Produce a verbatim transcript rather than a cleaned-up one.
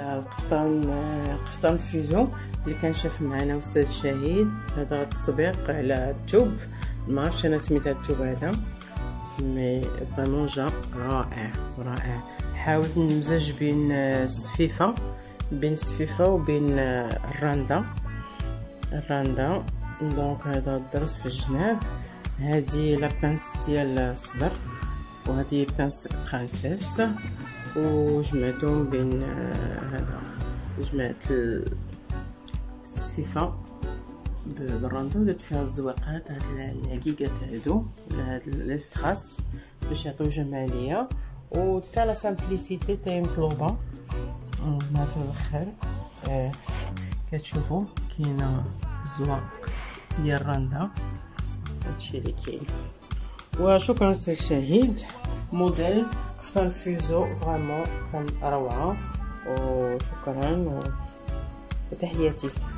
هذا القفطان قفطان فيزو اللي كان شاف معنا استاذ شهيد. هذا التطبيق على التوب، ما عرفتش انا سميت هذا التوب هذا، مي فريمون جا رائع رائع. حاولت نمزج بين السفيفه بين السفيفه وبين الراندا الراندا دونك هذا الضرس في الجناب، هذه لا بانس ديال الصدر، وهذه بانس برانسيس، وجمعتهم بين هذا جمعت السفيفه بالراندا ودرت فيها الزواقات هاد العقيقات هادو ولا هاد الاستخاص باش يعطيو جماليه، و تا لا سامبليسيتي تاهي مطلوبه. هنا في الاخر آه كتشوفوا كاينه الزواق ديال الراندا، هادشي اللي كاين. وشكرا استاذ شهيد، موديل قفطان فيزو فريمون كان روعه، وشكرا وتحياتي.